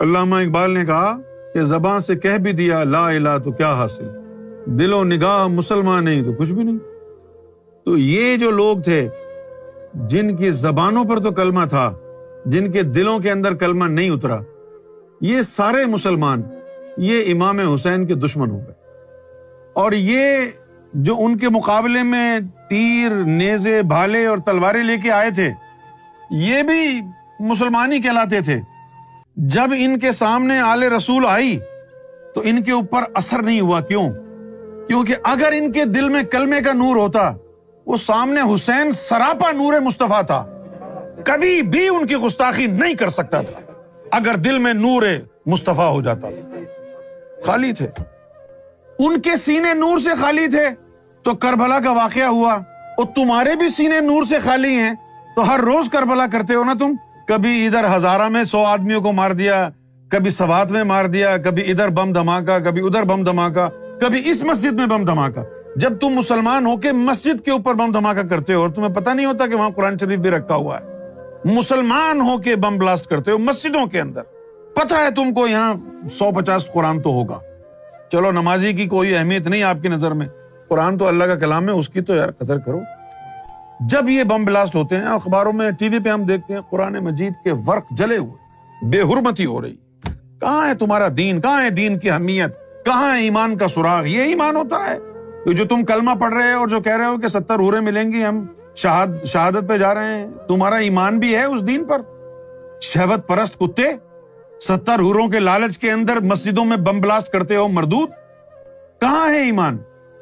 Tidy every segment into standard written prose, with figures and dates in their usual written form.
علامہ اقبال نے کہا کہ زبان سے کہہ بھی دیا لا الہ تو کیا حاصل، دل و نگاہ مسلمان نہیں تو کچھ بھی نہیں۔ تو یہ جو لوگ تھے جن کی زبانوں پر تو کلمہ تھا، جن کے دلوں کے اندر کلمہ نہیں اترا، یہ سارے مسلمان یہ امام حسین کے دشمن ہو گئے۔ اور یہ جو ان کے مقابلے میں تیر، نیزے، بھالے اور تلواریں لے کے آئے تھے، یہ بھی مسلمان ہی کہلاتے تھے۔ جب ان کے سامنے آل رسول آئی تو ان کے اوپر اثر نہیں ہوا۔ کیوں؟ کیونکہ اگر ان کے دل میں کلمے کا نور ہوتا، وہ سامنے حسین سراپا نور مصطفیٰ تھا، کبھی بھی ان کی گستاخی نہیں کر سکتا تھا اگر دل میں نور مصطفیٰ ہو جاتا۔ خالی تھے، ان کے سینے نور سے خالی تھے تو کربلا کا واقعہ ہوا، اور تمہارے بھی سینے نور سے خالی ہیں تو ہر روز کربلا کرتے ہو نا تم۔ کبھی ادھر ہزارہ میں 100 آدمیوں کو مار دیا، کبھی سوات میں مار دیا، کبھی ادھر بم دھماکہ، کبھی ادھر بم دھماکہ، کبھی اس مسجد میں بم دھماکہ۔ جب تم مسلمان ہو کے مسجد کے اوپر بم دھماکہ کرتے ہو اور تمہیں پتہ نہیں ہوتا کہ وہاں قرآن شریف بھی رکھا ہوا ہے، مسلمان ہو کے بم بلاسٹ کرتے ہو مسجدوں کے اندر، پتہ ہے تم کو یہاں 150 قرآن تو ہوگا۔ چلو نمازی کی کوئی اہمیت نہیں آپ کی نظر میں، قرآن تو اللہ کا کلام ہے، اس کی تو یار قدر کرو۔ جب یہ بم بلاسٹ ہوتے ہیں، اخباروں میں، ٹی وی پہ ہم دیکھتے ہیں قرآن مجید کے ورق جلے ہوئے، بے حرمتی ہو رہی۔ کہاں ہے تمہارا دین؟ کہاں ہے دین کی اہمیت؟ کہاں ہے ایمان کا سراغ؟ یہ ایمان ہوتا ہے جو تم کلمہ پڑھ رہے ہو اور جو کہہ رہے ہو کہ 70 حوریں ملیں گی، ہم شہادت پہ جا رہے ہیں، تمہارا ایمان بھی ہے اس دین پر؟ شہوت پرست کتے 70 حوروں کے لالچ کے اندر مسجدوں میں بم بلاسٹ کرتے ہو مردود، کہاں ہے ایمان؟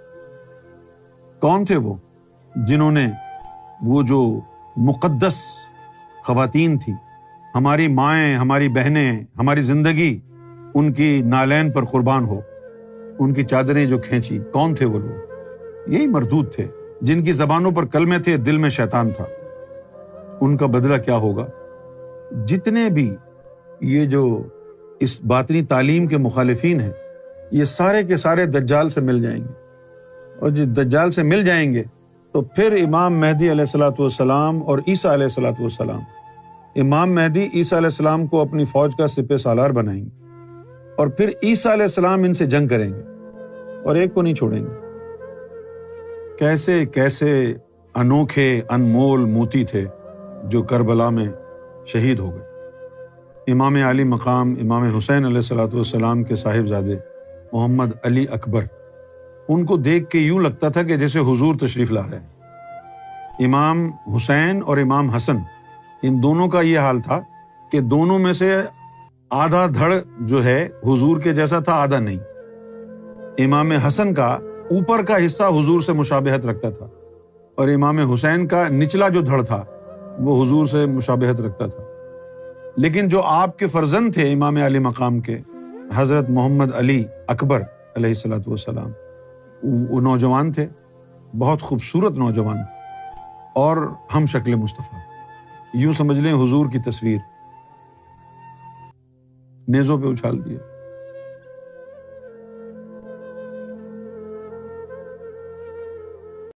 کون تھے وہ جنہوں نے وہ جو مقدس خواتین تھی، ہماری مائیں، ہماری بہنیں، ہماری زندگی ان کی نالین پر قربان ہو، ان کی چادریں جو کھینچی، کون تھے وہ لوگ؟ یہی مردود تھے جن کی زبانوں پر کلمے تھے، دل میں شیطان تھا۔ ان کا بدلہ کیا ہوگا؟ جتنے بھی یہ جو اس باطنی تعلیم کے مخالفین ہیں، یہ سارے کے سارے دجال سے مل جائیں گے، اور جو دجال سے مل جائیں گے تو پھر امام مہدی علیہ الصلوۃ والسلام اور عیسیٰ علیہ الصلوۃ والسلام، امام مہدی عیسیٰ علیہ السلام کو اپنی فوج کا سپہ سالار بنائیں گے، اور پھر عیسیٰ علیہ السلام ان سے جنگ کریں گے اور ایک کو نہیں چھوڑیں گے۔ کیسے کیسے انوکھے انمول موتی تھے جو کربلا میں شہید ہو گئے۔ امام عالی مقام امام حسین علیہ الصلوۃ والسلام کے صاحبزادے محمد علی اکبر، ان کو دیکھ کے یوں لگتا تھا کہ جیسے حضور تشریف لا رہے ہیں۔ امام حسین اور امام حسن، ان دونوں کا یہ حال تھا کہ دونوں میں سے آدھا دھڑ جو ہے حضور کے جیسا تھا، آدھا نہیں۔ امام حسن کا اوپر کا حصہ حضور سے مشابہت رکھتا تھا، اور امام حسین کا نچلا جو دھڑ تھا وہ حضور سے مشابہت رکھتا تھا۔ لیکن جو آپ کے فرزند تھے امام علی مقام کے، حضرت محمد علی اکبر علیہ الصلوۃ والسلام، وہ نوجوان تھے، بہت خوبصورت نوجوان، اور ہم شکل مصطفیٰ، یوں سمجھ لیں حضور کی تصویر، نیزوں پہ اچھال دیا۔